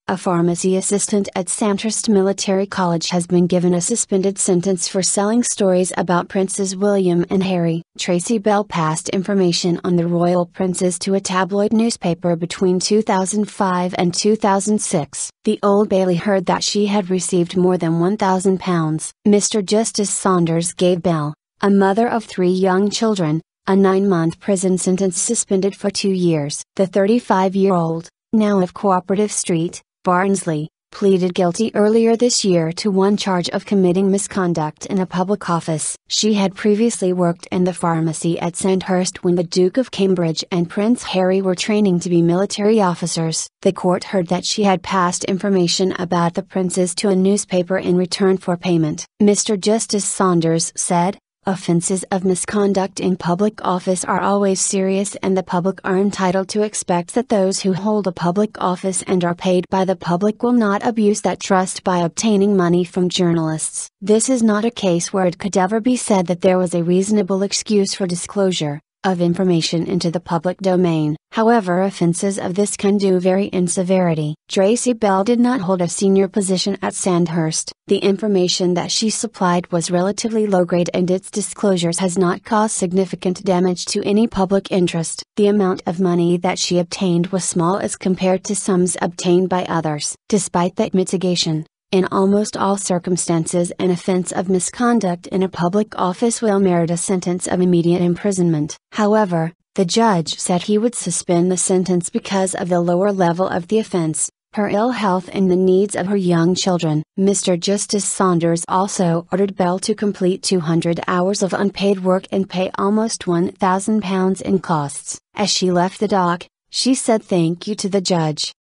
A pharmacy assistant at Sandhurst Military College has been given a suspended sentence for selling stories about Princes William and Harry. Tracy Bell passed information on the royal princes to a tabloid newspaper between 2005 and 2006. The Old Bailey heard that she had received more than £1,000. Mr. Justice Saunders gave Bell, a mother of 3 young children, a 9-month prison sentence suspended for 2 years. The 35-year-old, now of Cooperative Street, Barnsley, pleaded guilty earlier this year to one charge of committing misconduct in a public office. She had previously worked in the pharmacy at Sandhurst when the Duke of Cambridge and Prince Harry were training to be military officers. The court heard that she had passed information about the princes to a newspaper in return for payment. Mr. Justice Saunders said, "Offences of misconduct in public office are always serious, and the public are entitled to expect that those who hold a public office and are paid by the public will not abuse that trust by obtaining money from journalists. This is not a case where it could ever be said that there was a reasonable excuse for disclosure of information into the public domain. However, offences of this kind do vary in severity." Tracy Bell did not hold a senior position at Sandhurst. The information that she supplied was relatively low grade, and its disclosures has not caused significant damage to any public interest. The amount of money that she obtained was small as compared to sums obtained by others. Despite that mitigation, in almost all circumstances an offense of misconduct in a public office will merit a sentence of immediate imprisonment. However, the judge said he would suspend the sentence because of the lower level of the offense, her ill health and the needs of her young children. Mr. Justice Saunders also ordered Bell to complete 200 hours of unpaid work and pay almost £1,000 in costs. As she left the dock, she said thank you to the judge.